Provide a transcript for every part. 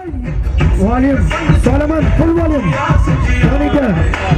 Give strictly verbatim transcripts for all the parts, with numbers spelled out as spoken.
Volume, Solomon, full volume. Monitor.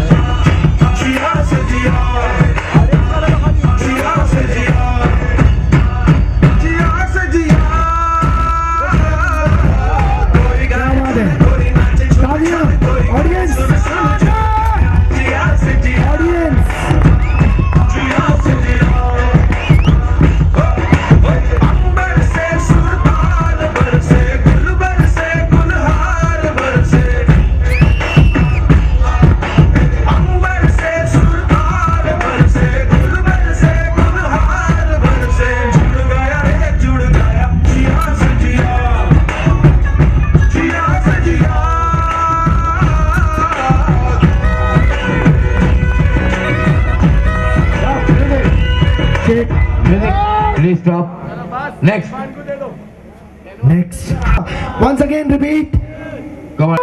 Please stop. Next. Next. Once again, repeat. Come on.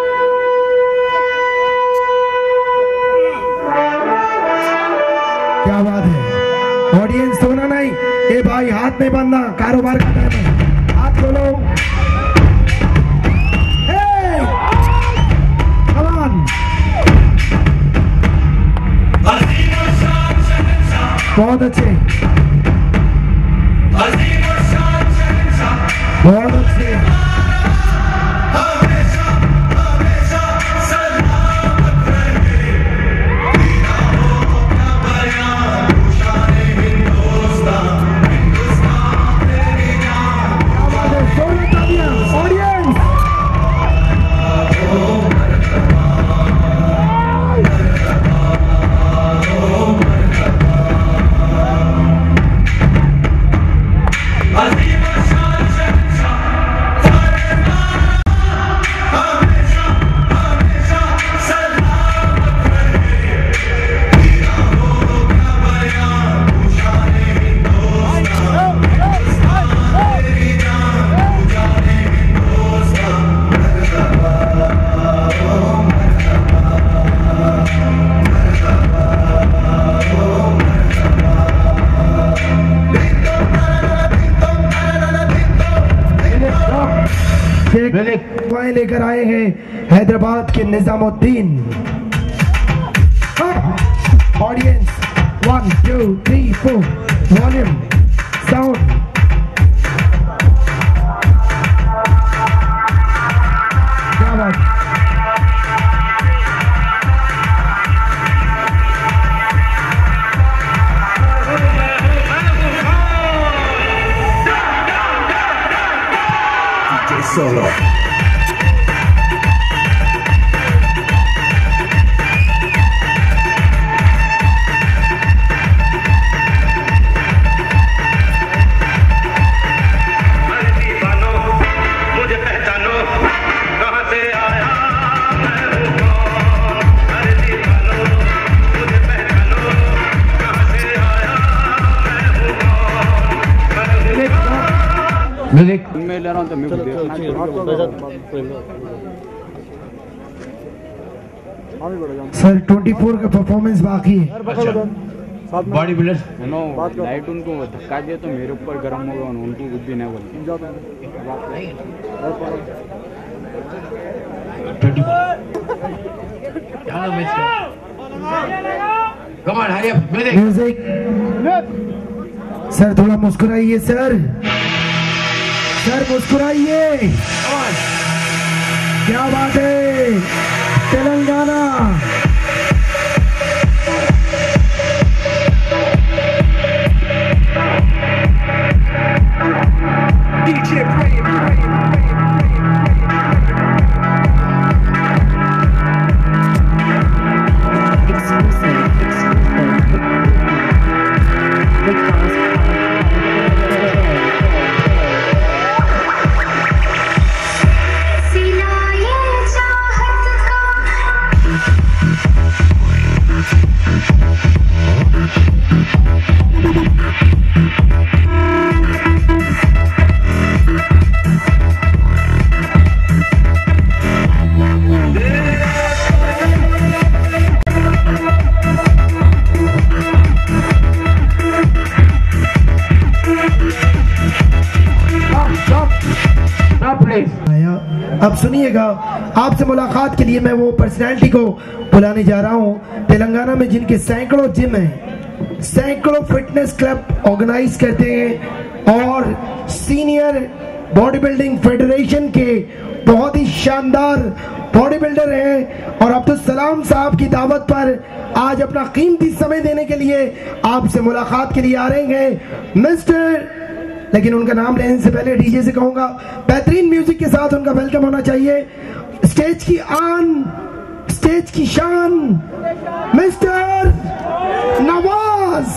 क्या बात है? Audience सोना नहीं। ए भाई हाथ नहीं बांधना, कारोबार का टाइम है। हाथ खोलो। Hey! Come on. बहुत अच्छे। बहुत अच्छे। लेकर आए हैं हैदराबाद के Nizamuddin. Audience one two three four volume sound. क्या बात। Solo. Music. सर चौबीस का परफॉर्मेंस बाकी है। बॉडी बिल्डर्स नो लाइट उनको धक्का दिया तो मेरे ऊपर गर्म होगा, उनको कुछ भी नहीं बोलते। Come on, hurry up. Music. Music. Sir थोड़ा मुस्कुराइए सर। सर मुस्कुराइए। क्या बात है तेलंगाना। डीजे प्रेम सिलाए चाहत अब सुनिएगा, आपसे मुलाकात के लिए मैं वो पर्सनैलिटी को बुलाने जा रहा हूँ तेलंगाना में जिनके सैकड़ों जिम हैं, सैकड़ों फिटनेस क्लब ऑर्गेनाइज करते हैं और सीनियर बॉडी बिल्डिंग फेडरेशन के बहुत ही शानदार बॉडी बिल्डर हैं और अब्दुल सलाम साहब की दावत पर आज अपना कीमती समय देने के लिए आपसे मुलाकात के लिए आ रहे हैं मिस्टर, लेकिन उनका नाम लेने से पहले डीजे से कहूंगा बेहतरीन म्यूजिक के साथ उनका वेलकम होना चाहिए। स्टेज की आन, स्टेज की शान, mister Nawaz.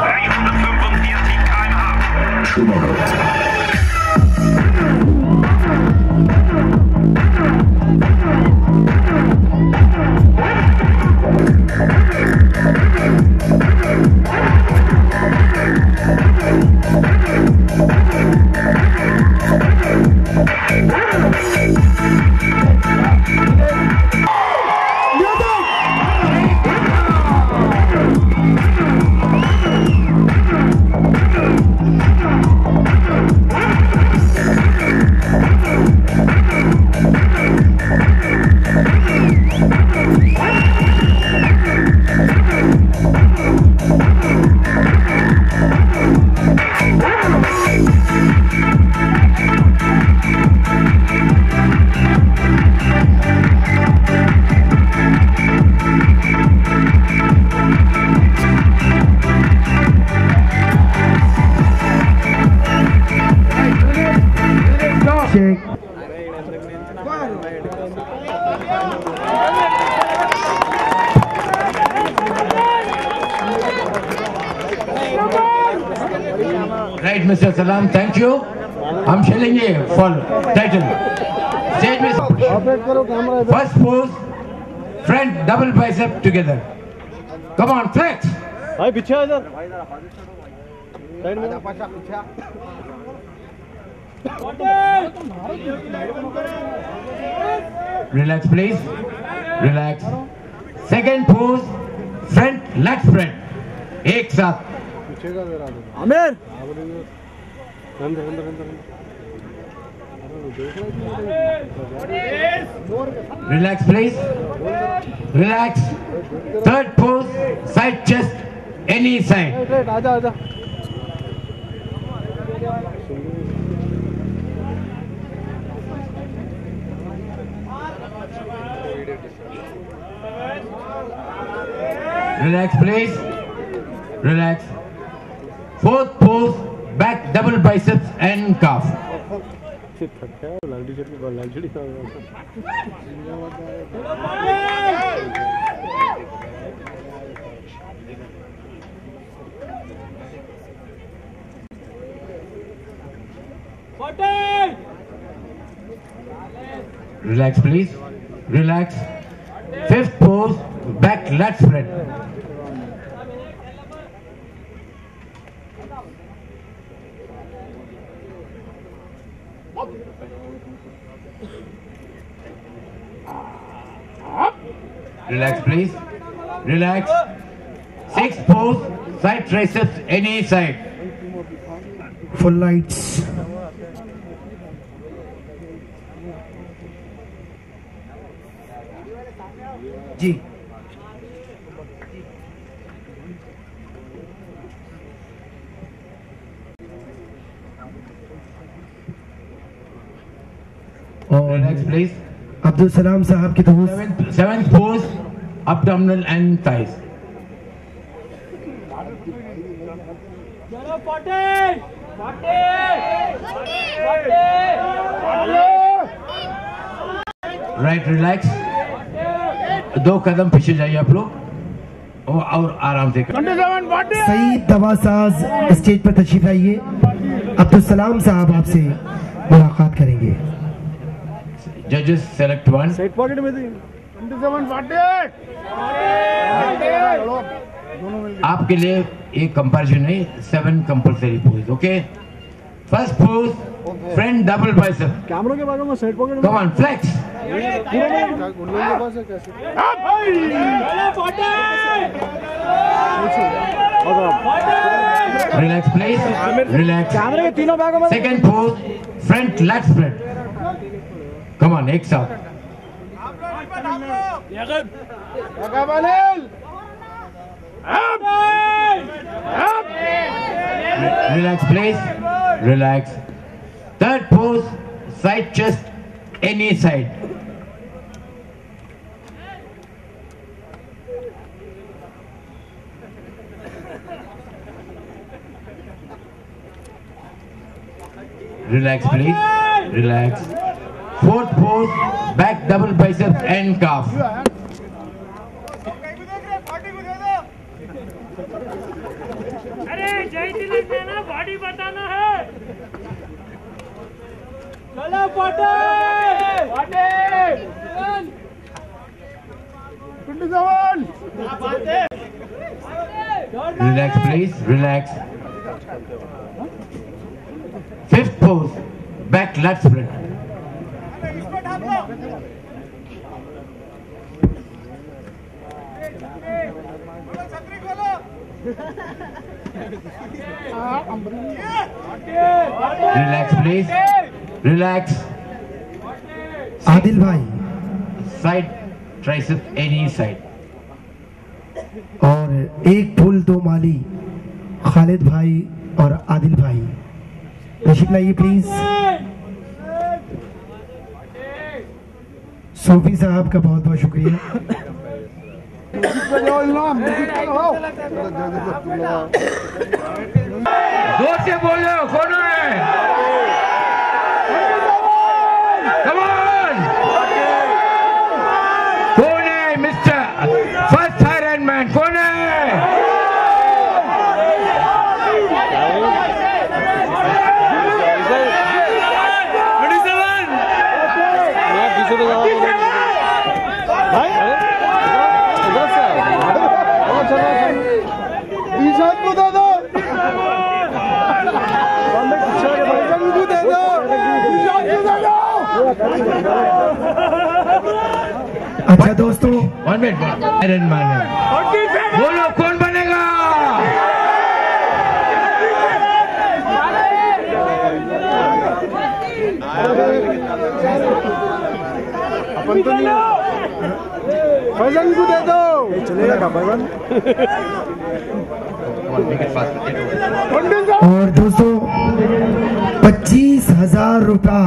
Right, Mister Salam, thank you. हम चलेंगे for title. Stage में first pose, front double bicep together. Come on, flex. भाई पीछे आ इधर साइड में Relax, please. Relax. Second pose, front lat spread. एक साथ. आमिर अंदर अंदर अंदर Relax, please. Relax. Third pose, side chest, any side. आजा आजा Relax, please. Relax. Fourth pose, back double biceps and calf. लाल टी-शर्ट की लाल छड़ी Relax, please. Relax. Fifth pose, back lat spread. Relax, please. Relax. Sixth pose, side triceps, any side. Full lights. Ji Relax, please. Abdul Salam साहब की दोस्त Seventh, seventh pose, abdominal and thighs. Right, relax. दो कदम पीछे जाइए आप लोग और, और आराम से सईद दवासाज स्टेज पर तशरीफ लाइए। अब्दुल सलाम साहब आपसे मुलाकात करेंगे। जजेस सेलेक्ट वन। साइड पॉकेट में थी आपके लिए एक कंपैरिजन है, seven compulsory pose. Okay, first pose, front double bicep. कैमरों के बारे में side pocket come on, flex. उन लोगों के पास है कैसे रिलैक्स प्लीज, रिलैक्स। कैमरे के तीनों बैगों में second pose, front leg spread. Come on, एक साथ. Relax, please. Relax. Third pose, side chest, any side. Relax, please. Relax. Fourth pose, back double biceps and calf. अरे जय तिलक ने ना बॉडी बताना है। चलो पाटे पाटे Relax, please. Relax. Fifth pose, back lat split. Relax, please. Relax. Adil भाई Side tricep, any side. और एक फूल दो माली खालिद भाई और आदिल भाई तशरीफ लाइए प्लीज। सूफी साहब का बहुत बहुत शुक्रिया। जोर से बोलो, कौन है? Come on! कौन है मिस्टर फर्स्ट आयरन मैन? कौन है? अच्छा दोस्तों, वन मिनट, आयरन मैन है। बोलो कौन बनेगा? अपन तो नहीं, फैजन को दे दो। चलेगा का फैजन। और दोस्तों पच्चीस हजार रुपया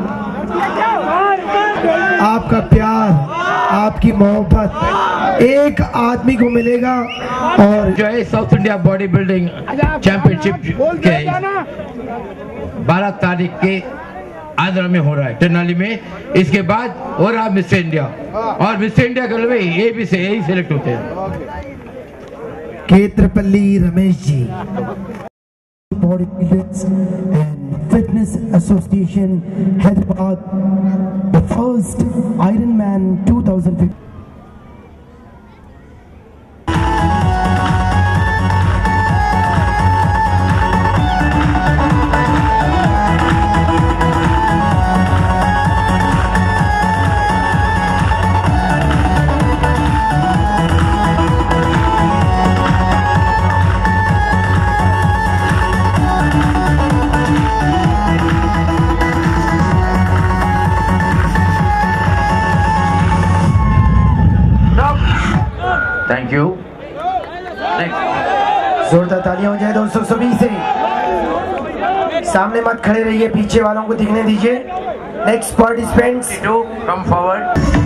आपका प्यार, आपकी मोहब्बत एक आदमी को मिलेगा। और जो है south India body building championship के बारह तारीख के आंध्र में हो रहा है, टेनाली में। इसके बाद हो रहा मिस इंडिया, और मिस इंडिया के लिए ये भी से यही सिलेक्ट होते हैं। Ketrapalli Ramesh ji, body builders and fitness association Hyderabad, the first iron man two thousand fifteen. Thank you. जोरदार तालियां हो जाए दोस्तों सभी से। सामने मत खड़े रहिए, पीछे वालों को दिखने दीजिए। Next participants to come forward.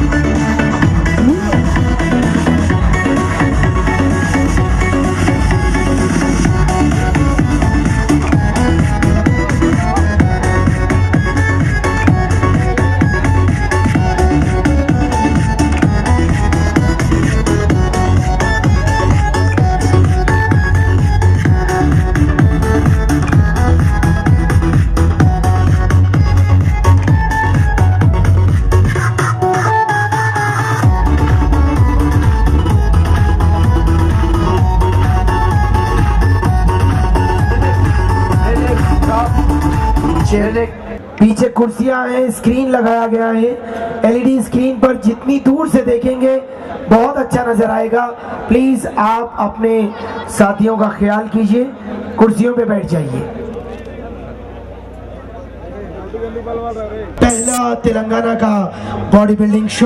पीछे कुर्सियां हैं, स्क्रीन लगाया गया है। एलईडी स्क्रीन पर जितनी दूर से देखेंगे बहुत अच्छा नजर आएगा। प्लीज आप अपने साथियों का ख्याल कीजिए, कुर्सियों पे बैठ जाइए। पहला तेलंगाना का body building show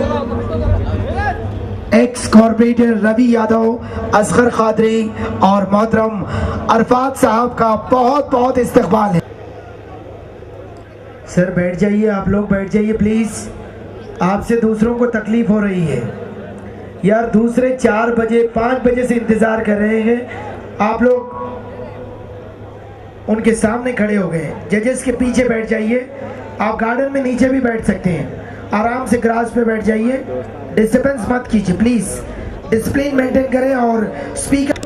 ex corporator Ravi Yadav, Asgar Khadri और मोहतरम अरफात साहब का बहुत बहुत इस्तकबाल है। सर बैठ जाइए, आप लोग बैठ जाइए प्लीज। आपसे दूसरों को तकलीफ हो रही है यार, दूसरे चार बजे पाँच बजे से इंतजार कर रहे हैं, आप लोग उनके सामने खड़े हो गए। जजेस के पीछे बैठ जाइए, आप गार्डन में नीचे भी बैठ सकते हैं, आराम से ग्रास पे बैठ जाइए, डिस्टर्बेंस मत कीजिए प्लीज, डिसिप्लिन मेंटेन करें। और speaker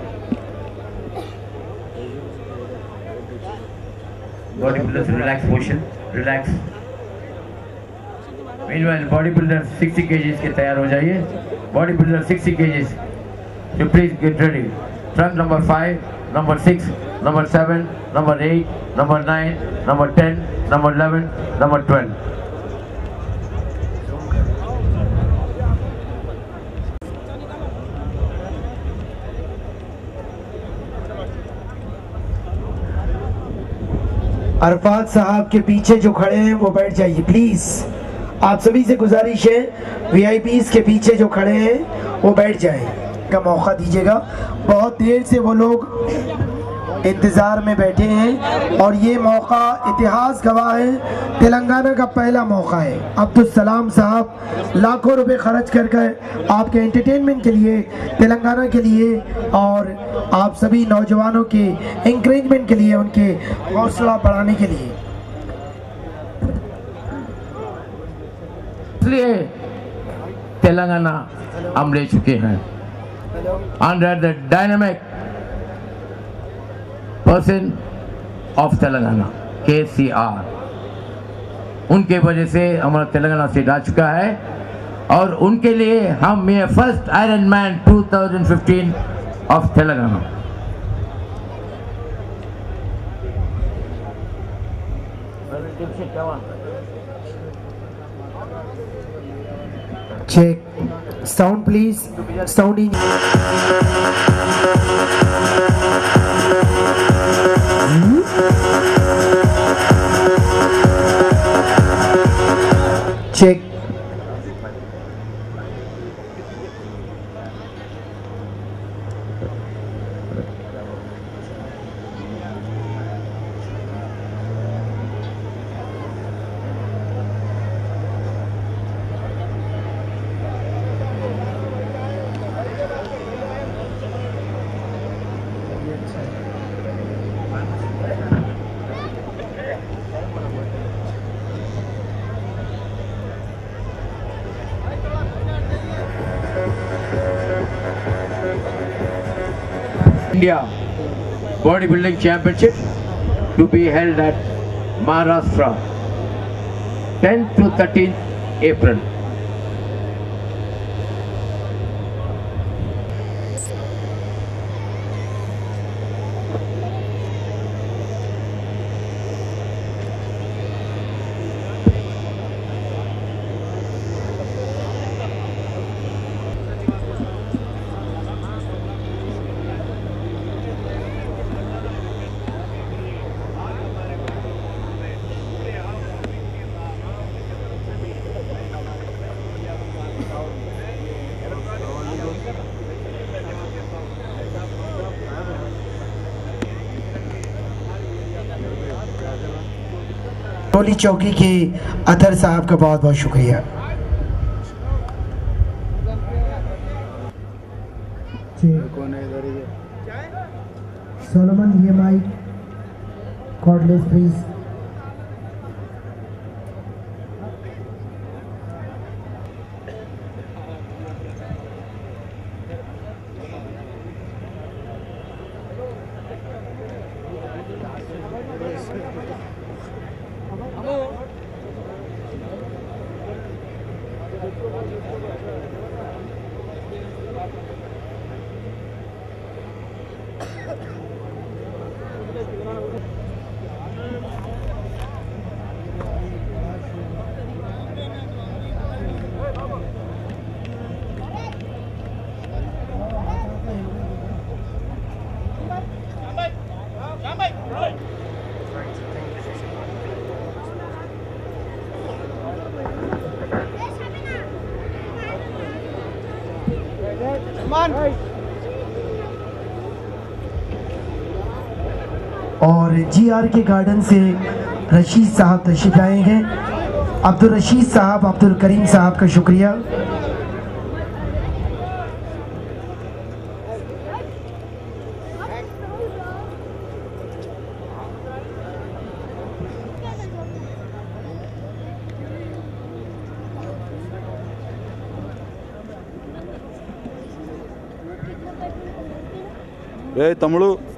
body builders relax position, relax. Meanwhile body builder sixty KGs के तैयार हो जाइए। Body builder sixty KGs, so please get ready. Trunk number five, number six, number seven, number eight, number nine, number ten, number eleven, number twelve. Arafat साहब के पीछे जो खड़े हैं वो बैठ जाइए प्लीज। आप सभी से गुजारिश है, वीआईपीज़ के पीछे जो खड़े हैं वो बैठ जाएं, का मौका दीजिएगा। बहुत देर से वो लोग इंतजार में बैठे हैं और ये मौका इतिहास गवाह है, तेलंगाना का पहला मौका है। अब्दुल सलाम साहब लाखों रुपए खर्च कर कर आपके एंटरटेनमेंट के लिए, तेलंगाना के लिए और आप सभी नौजवानों के इंकरेजमेंट के लिए, उनके हौसला बढ़ाने के लिए। इसलिए तेलंगाना हम ले चुके हैं under the dynamic person of Telangana K C are. उनके वजह से हमारा तेलंगाना सीट आ चुका है और उनके लिए हम ये first iron man two thousand fifteen of Telangana. Check sound please, sound in. Check India Bodybuilding Championship to be held at Maharashtra tenth to thirteenth April. Toli Chowki के अतर साहब का बहुत बहुत शुक्रिया। सोलोमन ये माइक कॉर्डलेस प्लीज। और जी आर के गार्डन से रशीद साहब तशरीफ लाए हैं। अब्दुल रशीद साहब, अब्दुल करीम साहब का शुक्रिया। ఏ తమ్ముడు